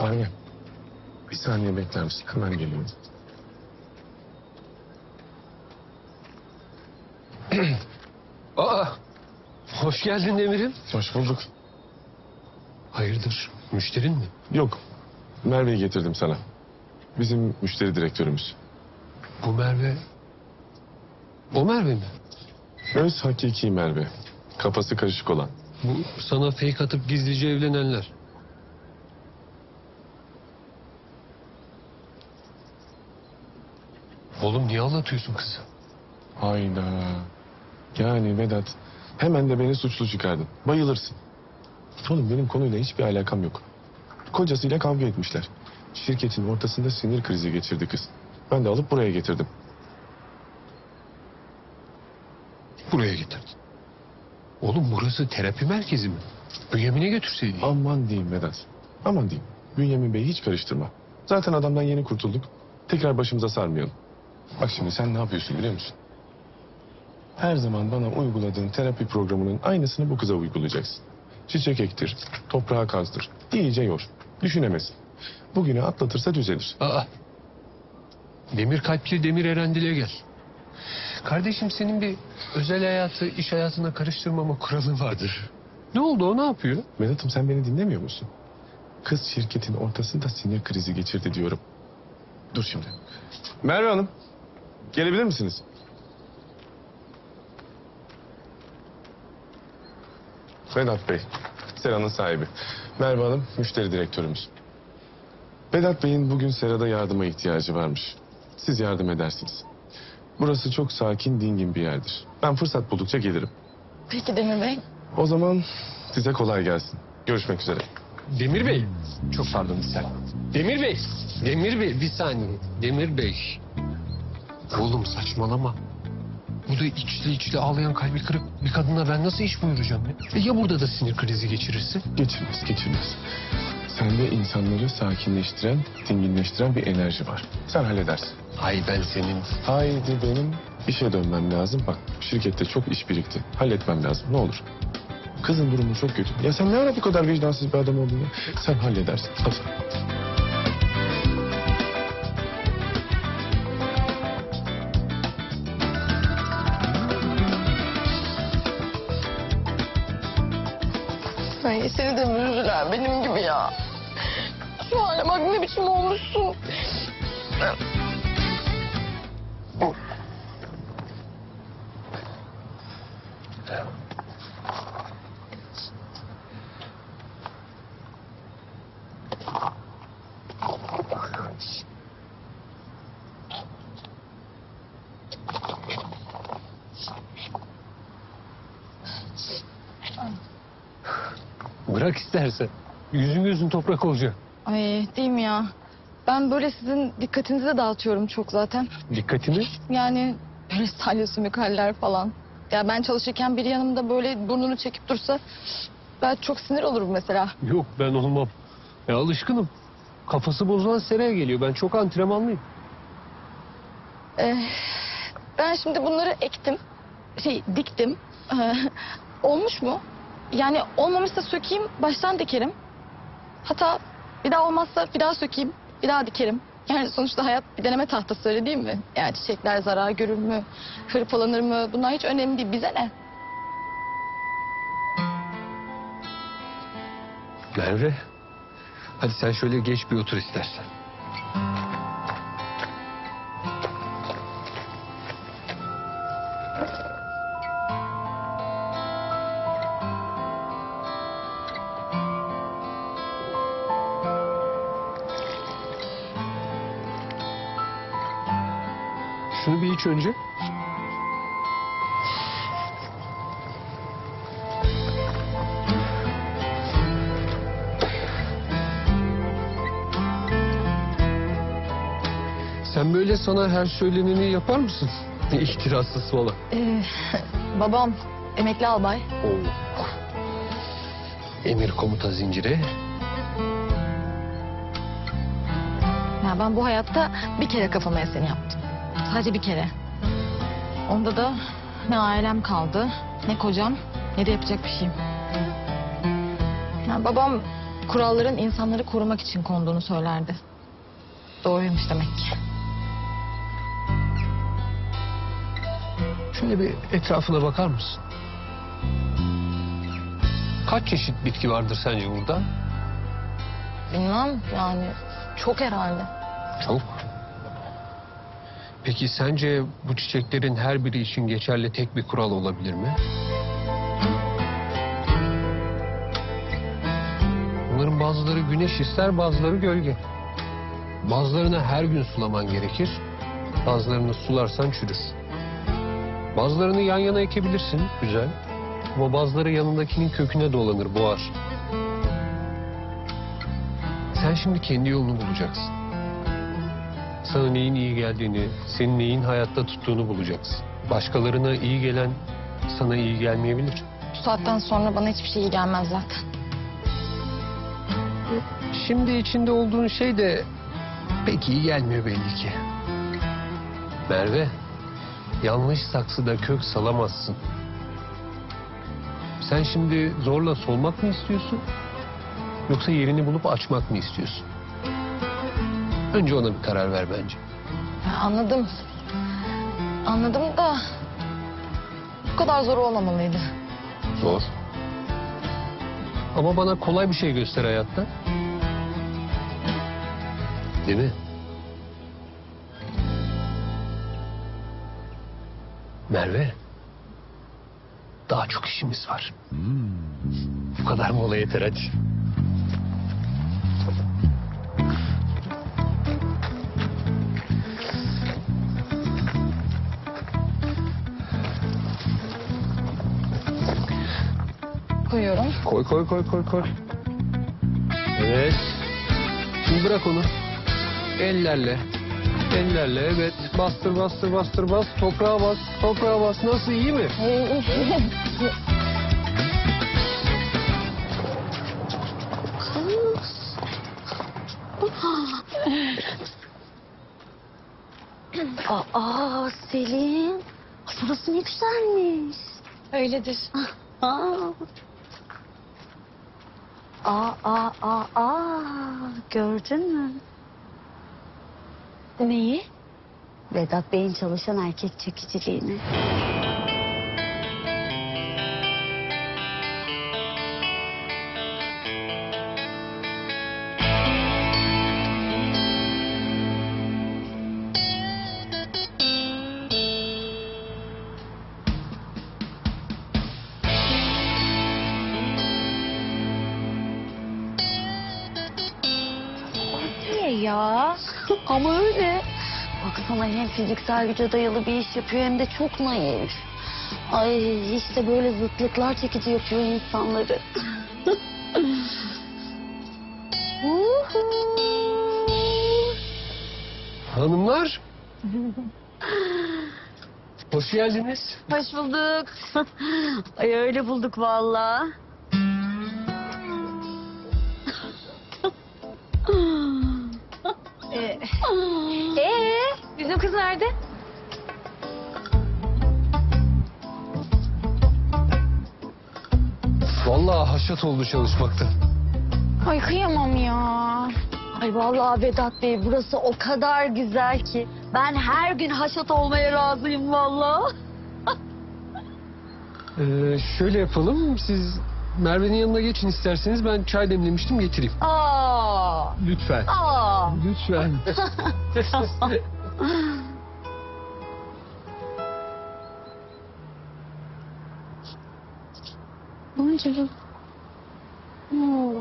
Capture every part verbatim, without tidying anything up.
Merve, bir saniye bekler misin? Hemen geliyorum. Aa, hoş geldin Demir'im. Hoş bulduk. Hayırdır, müşterin mi? Yok, Merve'yi getirdim sana. Bizim müşteri direktörümüz. Bu Merve... O Merve mi? Öz hakiki Merve. Kafası karışık olan. Bu sana fake atıp gizlice evlenenler. Oğlum niye anlatıyorsun kızı? Hayda. Yani Vedat, hemen de beni suçlu çıkardın. Bayılırsın. Oğlum benim konuyla hiçbir alakam yok. Kocasıyla kavga etmişler. Şirketin ortasında sinir krizi geçirdi kız. Ben de alıp buraya getirdim. Buraya getirdin. Oğlum burası terapi merkezi mi? Bünyamin'e götürseydin. Aman diyeyim Vedat. Aman diyeyim. Bünyamin Bey'i hiç karıştırma. Zaten adamdan yeni kurtulduk. Tekrar başımıza sarmayalım. Bak şimdi sen ne yapıyorsun biliyor musun? Her zaman bana uyguladığın terapi programının aynısını bu kıza uygulayacaksın. Çiçek ektir, toprağa kazdır, iyice yor. Düşünemesin. Bugünü atlatırsa düzelir. Aa. Demir kalpli Demir Erendil'e gel. Kardeşim senin bir özel hayatı iş hayatına karıştırmama kuralı vardır. Ne oldu o ne yapıyor? Vedat'ım sen beni dinlemiyor musun? Kız şirketin ortasında sinir krizi geçirdi diyorum. Dur şimdi. Merve Hanım, gelebilir misiniz? Vedat Bey, Sera'nın sahibi. Merve Hanım, müşteri direktörümüz. Vedat Bey'in bugün Sera'da yardıma ihtiyacı varmış. Siz yardım edersiniz. Burası çok sakin, dingin bir yerdir. Ben fırsat buldukça gelirim. Peki Demir Bey. O zaman size kolay gelsin. Görüşmek üzere. Demir Bey. Çok pardon bir saniye. Demir Bey. Demir Bey bir saniye. Demir Bey. Oğlum saçmalama. Bu da içli içli ağlayan kalbi kırık bir kadına ben nasıl iş buyuracağım ya? E ya burada da sinir krizi geçirirse? Geçirmez, geçirmez. Sende insanları sakinleştiren, dinginleştiren bir enerji var. Sen halledersin. Ay ben senin... Haydi benim işe dönmem lazım. Bak şirkette çok iş birikti. Halletmem lazım ne olur. Kızın durumu çok kötü. Ya sen ne ara bu kadar vicdansız bir adam oldun ya? Sen halledersin. Hadi. Ay seni de müjdeler benim gibi ya. Şu hale bak ne biçim olmuşsun. Bırak istersen. Yüzün gözün toprak olacak. Ay değil mi ya? Ben böyle sizin dikkatinizi de dağıtıyorum çok zaten. Dikkatimi. Yani böyle salyosumik haller falan. Ya ben çalışırken biri yanımda böyle burnunu çekip dursa ben çok sinir olurum mesela. Yok ben olmam. Ya alışkınım. Kafası bozulan Sera'ya geliyor. Ben çok antrenmanlıyım. Ee, ben şimdi bunları ektim. Şey diktim. Ee, olmuş mu? Yani olmamışsa sökeyim baştan dikerim. Hatta bir daha olmazsa bir daha sökeyim bir daha dikerim. Yani sonuçta hayat bir deneme tahtası öyle değil mi? Yani çiçekler zarar görür mü? Hırpalanır mı? Bunlar hiç önemli değil. Bize ne? Merve. Hadi sen şöyle geç bir otur istersen. Şunu bir iç önce. Sen böyle sana her söyleneni yapar mısın? İhtirassız falan. Ee, babam emekli albay. Oo. Emir komuta zinciri. Ya ben bu hayatta bir kere kafama eseni yaptım. Sadece bir kere. Onda da ne ailem kaldı, ne kocam, ne de yapacak bir şeyim. Ya babam kuralların insanları korumak için konduğunu söylerdi. Doğruymuş demek ki. Şöyle bir etrafına bakar mısın? Kaç çeşit bitki vardır sence burada? Bilmem yani çok herhalde. Çok. Peki sence bu çiçeklerin her biri için geçerli tek bir kural olabilir mi? Bunların bazıları güneş ister, bazıları gölge. Bazılarını her gün sulaman gerekir. Bazılarını sularsan çürür. Bazılarını yan yana ekebilirsin, güzel. Ama bazıları yanındakinin köküne dolanır, boğar. Sen şimdi kendi yolunu bulacaksın. Sana neyin iyi geldiğini, senin neyin hayatta tuttuğunu bulacaksın. Başkalarına iyi gelen sana iyi gelmeyebilir. Bu saatten sonra bana hiçbir şey iyi gelmez zaten. Şimdi içinde olduğun şey de pek iyi gelmiyor belli ki. Merve, yanlış saksıda kök salamazsın. Sen şimdi zorla solmak mı istiyorsun? Yoksa yerini bulup açmak mı istiyorsun? Önce ona bir karar ver bence. Ya anladım. Anladım da bu kadar zor olmamalıydı. Zor. Ama bana kolay bir şey göster hayatta. Değil mi? Merve. Daha çok işimiz var. Bu kadar mola yeter hadi. Koyuyorum. Koy koy koy koy koy. Evet. Şimdi bırak onu. Ellerle. Ellerle evet. Bastır bastır bastır bas. Toprağa bas. Toprağa bas. Nasıl, iyi mi? Aa Selin, burası ne güzelmiş. Öyledir. Aa. Aa, aa, aa, aa. Gördün mü? Neyi? Vedat Bey'in çalışan erkek çekiciliğini. Niye ya? Ama öyle. Baksana, hem fiziksel güce dayalı bir iş yapıyor hem de çok naif. Ay işte böyle zıtlıklar çekici yapıyor insanları. Hanımlar. Hoş geldiniz. Hoş bulduk. Ay öyle bulduk vallahi. Ee, ee, bizim kız nerede? Vallahi haşat oldu çalışmaktan. Ay kıyamam ya. Ay vallahi Vedat Bey, burası o kadar güzel ki ben her gün haşat olmaya razıyım vallahi. Ee, şöyle yapalım. Siz Merve'nin yanına geçin isterseniz. Ben çay demlemiştim, getireyim. Aa, Lütfen. aa. Lütfen. Boncuğum. Hmm.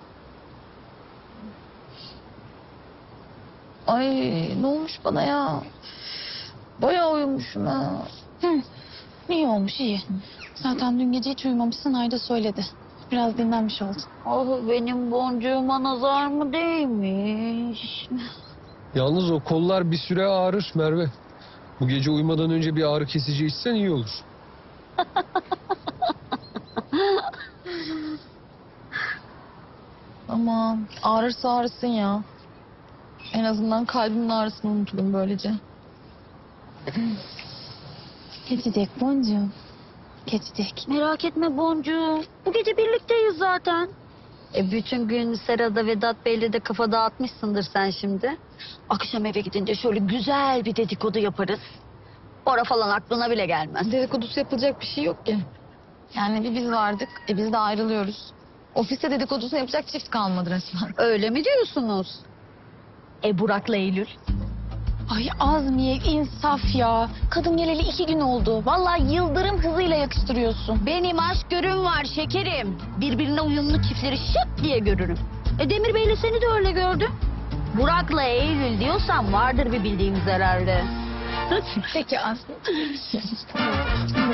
Ay ne olmuş bana ya? Bayağı uyumuşum ha. Hı. İyi olmuş iyi. Zaten dün gece hiç uyumamışsın, Ayda söyledi. Biraz dinlenmiş oldun. Ah, benim boncuğuma nazar mı değmiş? Yalnız o kollar bir süre ağrır Merve. Bu gece uyumadan önce bir ağrı kesici içsen iyi olur. Aman ağrırsa ağrısın ya. En azından kalbimin ağrısını unuturum böylece. Geçecek boncuğum. Geçecek. Merak etme boncuğum. Bu gece birlikteyiz zaten. E bütün gün Serada Vedat Bey'le de kafa dağıtmışsındır sen şimdi. Akşam eve gidince şöyle güzel bir dedikodu yaparız. Ora falan aklına bile gelmez. Dedikodusu yapılacak bir şey yok ki. Yani bir biz vardık, e biz de ayrılıyoruz. Ofiste dedikodusunu yapacak çift kalmadı resmen. Öyle mi diyorsunuz? E Burak'la Eylül. Ay Azmiye insaf ya. Kadın geleli iki gün oldu. Vallahi yıldırım hızıyla yakıştırıyorsun. Benim aşk görüm var şekerim. Birbirine uyumlu çiftleri şık diye görürüm. E Demir Bey'le seni de öyle gördüm. Burak'la Eylül diyorsan vardır bir bildiğimiz herhalde. Peki Azmiye.